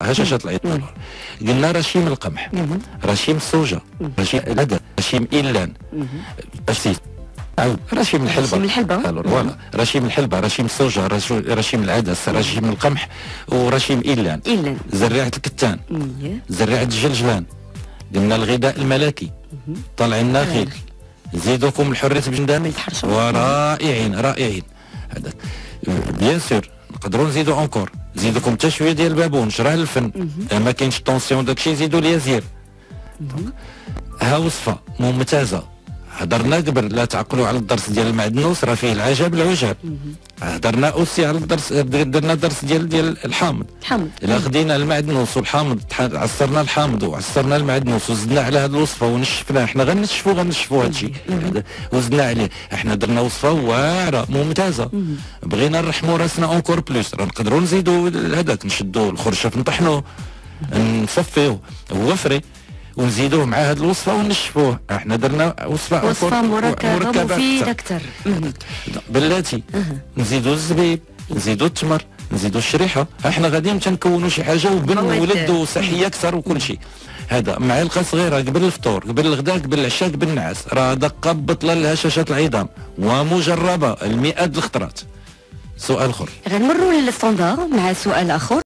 هشاشات العظام. قلنا رشيم القمح، رشيم السوجه، رشيم العدس، رشيم إيلان، رشيم الحلبة، فوالا رشيم الحلبة، رشيم السوجه، رشيم العدس، رشيم القمح، ورشيم إيلان، زريعة الكتان، زريعة الجلجلان. قلنا الغذاء الملكي، طلع النخيل، زيدوكم الحرية بجندان، ورائعين رائعين. هذا بيان سور نقدروا نزيدوا اونكور، زيدوكم حتى شويه ديال البابون، شراه الفن، ما كاينش طونسيون داكشي زيدوا لي زير. ها وصفه ممتازه. هضرنا قبل لا تعقلوا على الدرس ديال المعدنوس، راه فيه العجب العجاب. هضرنا اوسي على الدرس، درنا درس ديال الحامض. الا خدينا المعدنوس والحامض، عصرنا الحامض وعصرنا المعدنوس وزدنا على هذه الوصفه ونشفناه، حنا غنشفوا هذا الشيء وزدنا عليه، احنا درنا وصفه واعره ممتازه. بغينا نرحموا راسنا اونكور بلوس، راه نقدروا نزيدوا هذاك، نشدوا الخرشف نطحنوه، نصفيوه هو فري، ونزيدوه مع هذه الوصفه ونشفوه. احنا درنا وصفه مركبه مفيده اكثر. بلاتي نزيدوا الزبيب، نزيدوا التمر، نزيدوا الشريحه. احنا غاديين تنكونوا شي حاجه وبنولد وصحيه اكثر وكل شيء. هذا معلقه صغيره قبل الفطور، قبل الغداء، قبل العشاء، قبل النعاس، راه دقه بطله لهشاشات العظام ومجربه المئات الخطرات. سؤال اخر، غنمروا للستاندار مع سؤال اخر.